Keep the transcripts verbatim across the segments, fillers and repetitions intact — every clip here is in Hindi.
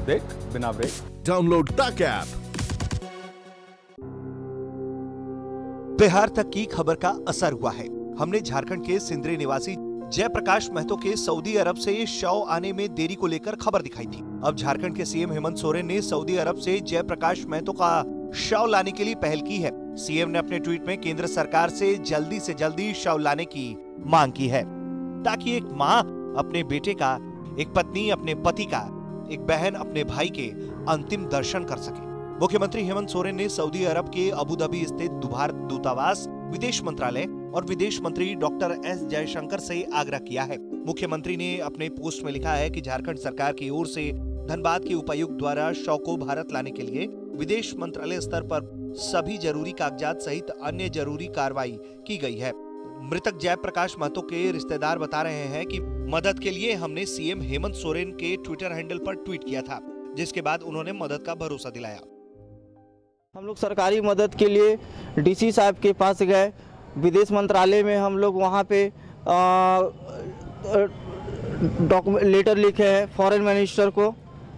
देख बिना ब्रेक। डाउनलोड तक ऐप। बिहार तक की खबर का असर हुआ है। हमने झारखंड के सिंदरी निवासी जयप्रकाश महतो के सऊदी अरब से शव आने में देरी को लेकर खबर दिखाई थी। अब झारखंड के सीएम हेमंत सोरेन ने सऊदी अरब से जयप्रकाश महतो का शव लाने के लिए पहल की है। सीएम ने अपने ट्वीट में केंद्र सरकार से जल्दी से जल्दी शव लाने की मांग की है, ताकि एक माँ अपने बेटे का, एक पत्नी अपने पति का, एक बहन अपने भाई के अंतिम दर्शन कर सके। मुख्यमंत्री हेमंत सोरेन ने सऊदी अरब के अबू धाबी स्थित भारत दूतावास, विदेश मंत्रालय और विदेश मंत्री डॉक्टर एस जयशंकर से आग्रह किया है। मुख्यमंत्री ने अपने पोस्ट में लिखा है कि झारखंड सरकार की ओर से धनबाद के उपायुक्त द्वारा शव को भारत लाने के लिए विदेश मंत्रालय स्तर पर सभी जरूरी कागजात सहित अन्य जरूरी कार्रवाई की गई है। मृतक जयप्रकाश महतो के रिश्तेदार बता रहे हैं कि मदद के लिए हमने सीएम हेमंत सोरेन के ट्विटर हैंडल पर ट्वीट किया था, जिसके बाद उन्होंने मदद का भरोसा दिलाया। हम लोग सरकारी मदद के लिए डीसी साहब के पास गए, विदेश मंत्रालय में हम लोग वहाँ पे डॉक्यूमेंट लेटर लिखे हैं, फॉरेन मिनिस्टर को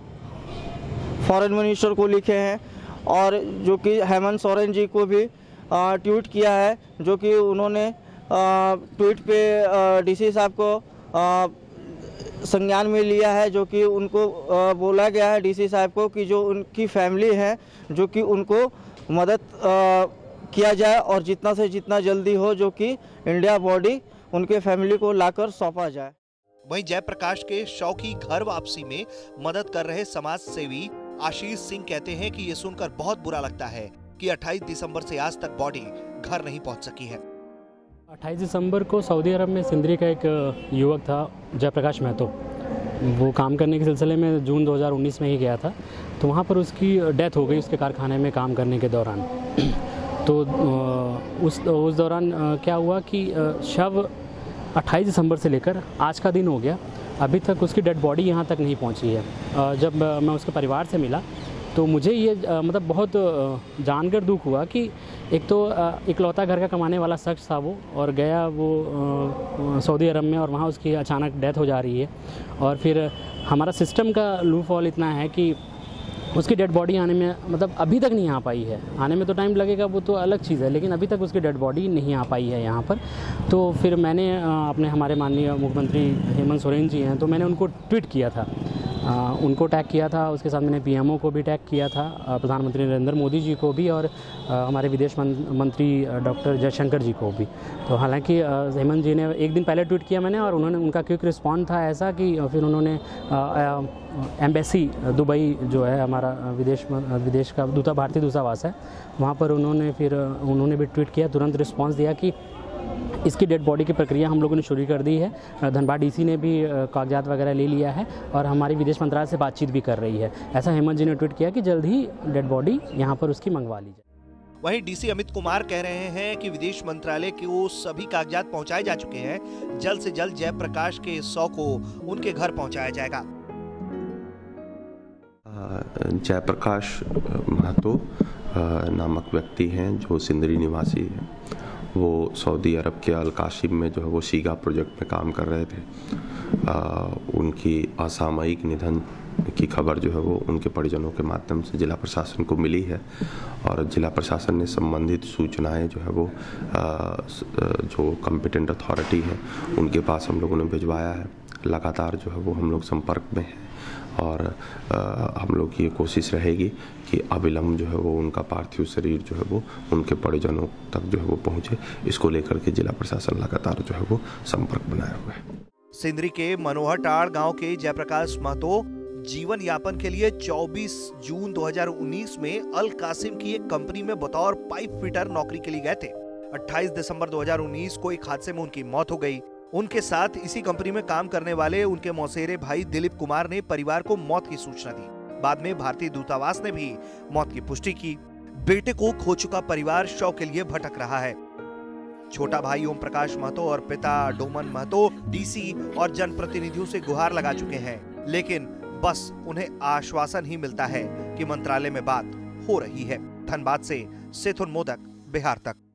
फॉरेन मिनिस्टर को लिखे हैं और जो कि हेमंत सोरेन जी को भी ट्वीट किया है, जो कि उन्होंने ट्वीट पे डीसी साहब को संज्ञान में लिया है, जो कि उनको बोला गया है डीसी साहब को कि जो उनकी फैमिली है जो कि उनको मदद किया जाए और जितना से जितना जल्दी हो जो कि इंडिया बॉडी उनके फैमिली को लाकर सौंपा जाए। वहीं जयप्रकाश के शव की घर वापसी में मदद कर रहे समाज सेवी आशीष सिंह कहते हैं कि ये सुनकर बहुत बुरा लगता है कि अट्ठाईस दिसंबर से आज तक बॉडी घर नहीं पहुंच सकी है। अट्ठाईस दिसंबर को सऊदी अरब में सिंदरी का एक युवक था जयप्रकाश महतो, वो काम करने के सिलसिले में जून दो हज़ार उन्नीस में ही गया था, तो वहाँ पर उसकी डेथ हो गई उसके कारखाने में काम करने के दौरान। तो उस उस दौरान क्या हुआ कि शव अट्ठाईस दिसंबर से लेकर आज का दिन हो गया, अभी तक उसकी डेड बॉडी यहाँ तक नहीं पहुँची है। जब मैं उसके परिवार से मिला तो मुझे ये मतलब बहुत जानकर दुख हुआ कि एक तो इकलौता घर का कमाने वाला शख्स था वो, और गया वो सऊदी अरब में और वहाँ उसकी अचानक डेथ हो जा रही है। और फिर हमारा सिस्टम का लूप हॉल इतना है कि उसकी डेड बॉडी आने में मतलब अभी तक नहीं आ पाई है। आने में तो टाइम लगेगा, वो तो अलग चीज़ है, लेकिन अभी तक उसकी डेड बॉडी नहीं आ पाई है यहाँ पर। तो फिर मैंने अपने हमारे माननीय मुख्यमंत्री हेमंत सोरेन जी हैं, तो मैंने उनको ट्वीट किया था, आ, उनको टैग किया था, उसके साथ मैंने पीएमओ को भी टैग किया था, प्रधानमंत्री नरेंद्र मोदी जी को भी, और आ, हमारे विदेश मंत्री डॉक्टर जयशंकर जी को भी। तो हालांकि हेमंत जी ने एक दिन पहले ट्वीट किया मैंने, और उन्होंने उनका क्विक रिस्पॉन्स था ऐसा कि फिर उन्होंने एम्बेसी दुबई जो है हमारा विदेश विदेश का दूता भारतीय दूतावास है, वहाँ पर उन्होंने फिर उन्होंने भी ट्वीट किया, तुरंत रिस्पॉन्स दिया कि इसकी डेड बॉडी की प्रक्रिया हम लोगों ने शुरू कर दी है। धनबाद डीसी ने भी कागजात वगैरह ले लिया है और हमारी विदेश मंत्रालय से बातचीत भी कर रही है। ऐसा हेमंत जी ने ट्वीट किया कि जल्द ही डेड बॉडी यहाँ पर उसकी मंगवा ली जाए। वहीं डीसी अमित कुमार कह रहे हैं कि विदेश मंत्रालय के वो सभी कागजात पहुंचाए जा चुके हैं, जल्द से जल्द जयप्रकाश के शव को उनके घर पहुंचाया जाएगा। जयप्रकाश महतो नामक व्यक्ति हैं जो सिंदरी निवासी हैं। वो सऊदी अरब के अल कासिम में जो है वो सीगा प्रोजेक्ट में काम कर रहे थे। आ, उनकी असामयिक निधन की खबर जो है वो उनके परिजनों के माध्यम से जिला प्रशासन को मिली है, और जिला प्रशासन ने संबंधित सूचनाएं जो है वो आ, जो कॉम्पिटेंट अथॉरिटी है उनके पास हम लोगों ने भिजवाया है। लगातार जो है वो हम लोग संपर्क में हैं, और आ, हम लोग की ये कोशिश रहेगी कि अविलंब जो है वो उनका पार्थिव शरीर जो है वो उनके परिजनों तक जो है वो पहुंचे। इसको लेकर के जिला प्रशासन लगातार जो है वो संपर्क बनाए हुए है। सिंदरी के मनोहरटाड़ गांव के जयप्रकाश महतो जीवन यापन के लिए चौबीस जून दो हज़ार उन्नीस में अल कासिम की एक कंपनी में बतौर पाइप फिटर नौकरी के लिए गए थे। अट्ठाईस दिसंबर दो हज़ार उन्नीस को एक हादसे में उनकी मौत हो गई। उनके साथ इसी कंपनी में काम करने वाले उनके मौसेरे भाई दिलीप कुमार ने परिवार को मौत की सूचना दी। बाद में भारतीय दूतावास ने भी मौत की पुष्टि की। बेटे को खो चुका परिवार शव के लिए भटक रहा है। छोटा भाई ओम प्रकाश महतो और पिता डोमन महतो डीसी और जनप्रतिनिधियों से गुहार लगा चुके हैं, लेकिन बस उन्हें आश्वासन ही मिलता है कि मंत्रालय में बात हो रही है। धनबाद से सेथुन मोदक, बिहार तक।